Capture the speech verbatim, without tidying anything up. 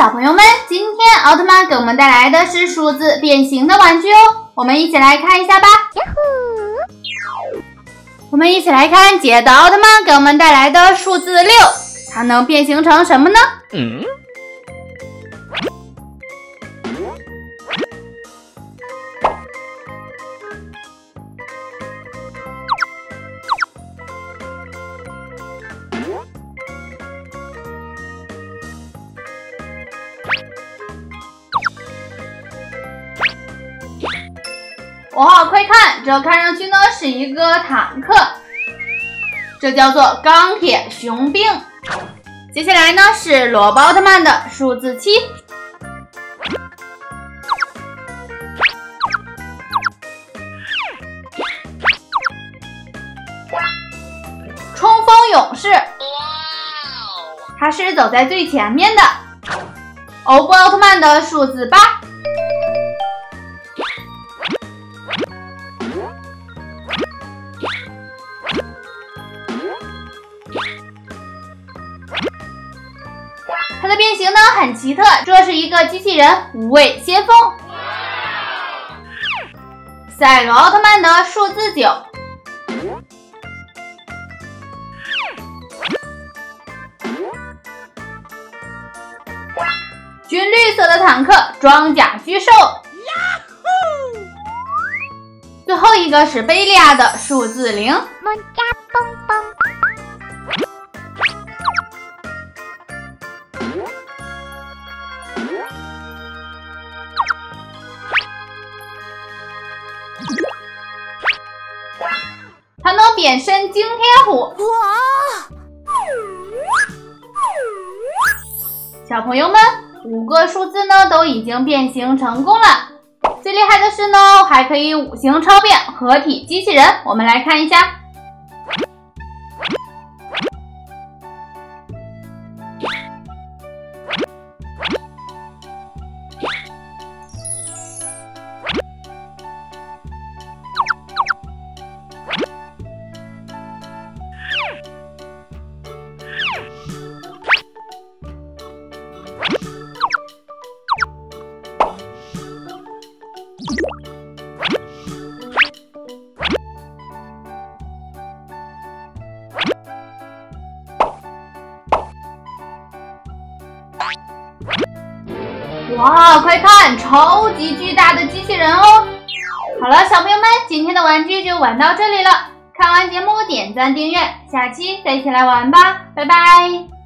小朋友们，今天奥特曼给我们带来的是数字变形的玩具哦，我们一起来看一下吧。我们一起来看杰德奥特曼给我们带来的数字六，它能变形成什么呢？嗯。哇，快看，这看上去呢是一个坦克，这叫做钢铁雄兵。接下来呢是萝卜奥特曼的数字七，冲锋勇士，他是走在最前面的。欧布奥特曼的数字八。它的变形呢很奇特，这是一个机器人无畏先锋。赛罗奥特曼的数字九，军绿色的坦克装甲巨兽。最后一个是贝利亚的数字零。它能变身惊天虎。哇！小朋友们，五个数字呢都已经变形成功了。最厉害的是呢，还可以五行超变合体机器人。我们来看一下。哇，快看，超级巨大的机器人哦！好了，小朋友们，今天的玩具就玩到这里了。看完节目点赞订阅，下期再一起来玩吧，拜拜。